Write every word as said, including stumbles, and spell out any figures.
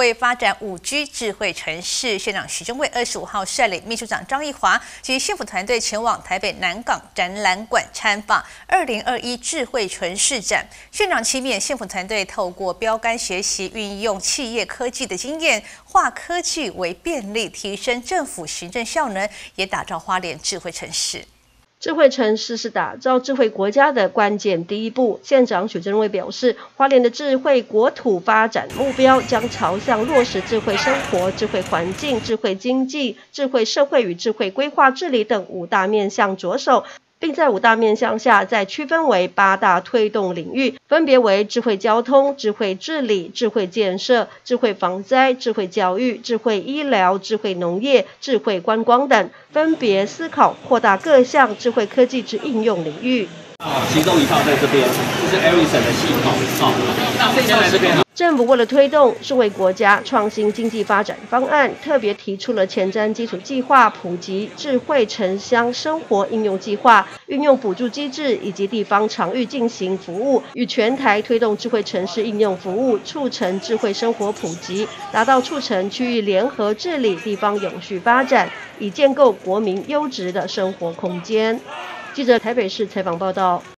会发展五 G 智慧城市。县长许正蔚二十五号率领秘书长张义华及县府团队前往台北南港展览馆参访二零二一智慧城市展。县长期勉县府团队透过标杆学习，运用企业科技的经验，化科技为便利，提升政府行政效能，也打造花莲智慧城市。 智慧城市是打造智慧国家的关键第一步。县长许正蔚表示，花莲的智慧国土发展目标将朝向落实智慧生活、智慧环境、智慧经济、智慧社会与智慧规划治理等五大面向着手，并在五大面向下再区分为八大推动领域，分别为智慧交通、智慧治理、智慧建设、智慧防灾、智慧教育、智慧医疗、智慧农业、智慧观光等，分别思考扩大各项智慧科技之应用领域。 其中一套在这边，这是 Ericsson 的系统。好，那这套这边。 政府为了推动数位国家创新经济发展方案，特别提出了前瞻基础计划、普及智慧城乡生活应用计划，运用补助机制以及地方场域进行服务，与全台推动智慧城市应用服务，促成智慧生活普及，达到促成区域联合治理、地方永续发展，以建构国民优质的生活空间。记者台北市采访报道。